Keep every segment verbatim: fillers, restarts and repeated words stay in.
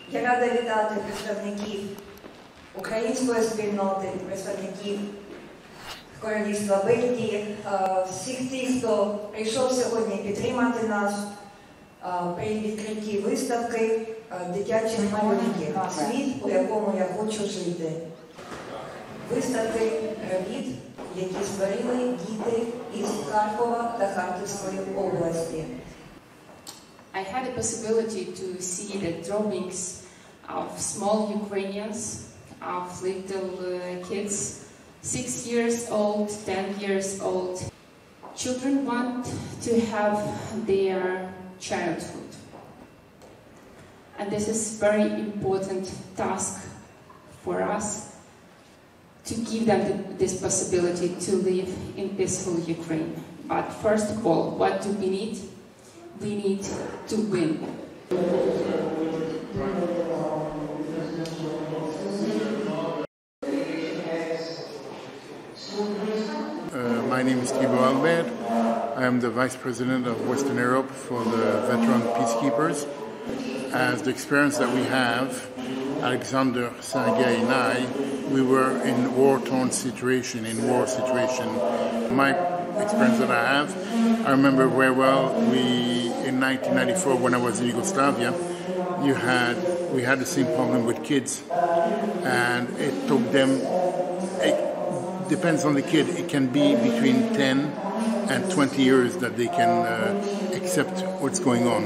Я рада вітати представників української спільноти, представників Королівства Бельгії, всіх тих, хто прийшов сьогодні підтримати нас при відкритті виставки дитячих малюнків «Світ, у якому я хочу жити». Виставки робіт, які створили діти із Харкова та Харківської області. I had a possibility to see the drawings of small Ukrainians, of little uh, kids, six years old, ten years old. Children want to have their childhood. And this is a very important task for us to give them this possibility to live in peaceful Ukraine. But first of all, what do we need? We need to win. Uh, my name is Thibaut Albert. I am the Vice President of Western Europe for the Veteran Peacekeepers. As the experience that we have, Alexander, Sergei and I, we were in war-torn situation, in war situation. My experience that I have, I remember very well, we, in nineteen ninety-four, when I was in Yugoslavia, you had, we had the same problem with kids. And it took them, it depends on the kid, it can be between ten and twenty years that they can uh, accept what's going on.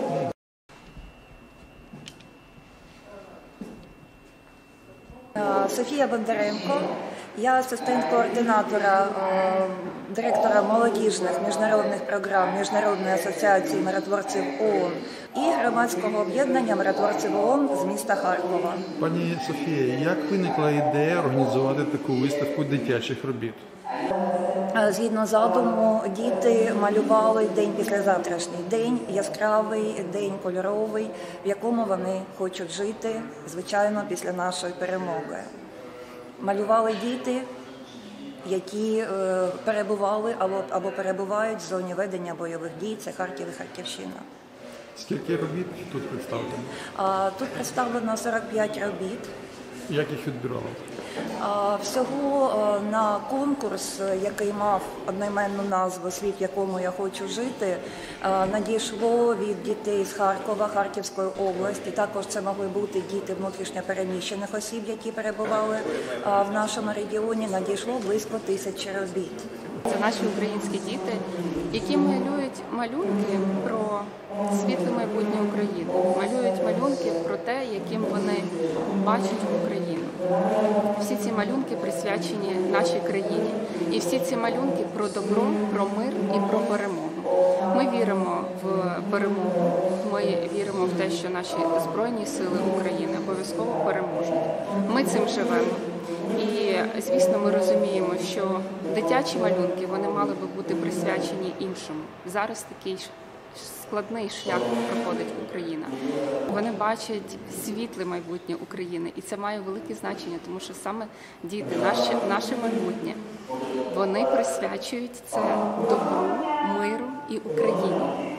Софія Бондаренко, я асистент координатора, директора молодіжних міжнародних програм Міжнародної асоціації миротворців ООН і громадського об'єднання миротворців ООН з міста Харкова. Пані Софія, як виникла ідея організувати таку виставку дитячих робіт? Згідно задуму, діти малювали день післязавтрашній день, яскравий день, кольоровий, в якому вони хочуть жити, звичайно, після нашої перемоги. Малювали діти, які е, перебували або, або перебувають в зоні ведення бойових дій, це Харків і Харківщина. Скільки робіт тут представлено? А, тут представлено сорок п'ять робіт. Як їх відбирали? Всього на конкурс, який мав одноіменну назву «Світ, в якому я хочу жити», надійшло від дітей з Харкова, Харківської області. Також це могли бути діти внутрішньо переміщених осіб, які перебували в нашому регіоні. Надійшло близько тисячі робіт. Це наші українські діти, які малюють малюнки про світле майбутнє України, малюють малюнки про те, яким вони бачать Україну. Всі ці малюнки присвячені нашій країні, і всі ці малюнки про добро, про мир і про перемогу. Ми віримо в перемогу, ми віримо в те, що наші Збройні сили України обов'язково переможуть. Ми цим живемо. І, звісно, ми розуміємо, що дитячі малюнки, вони мали би бути присвячені іншому. Зараз такий складний шлях проходить Україна. Вони бачать світле майбутнє України, і це має велике значення, тому що саме діти, наше, наше майбутнє, вони присвячують це добру, миру і Україні.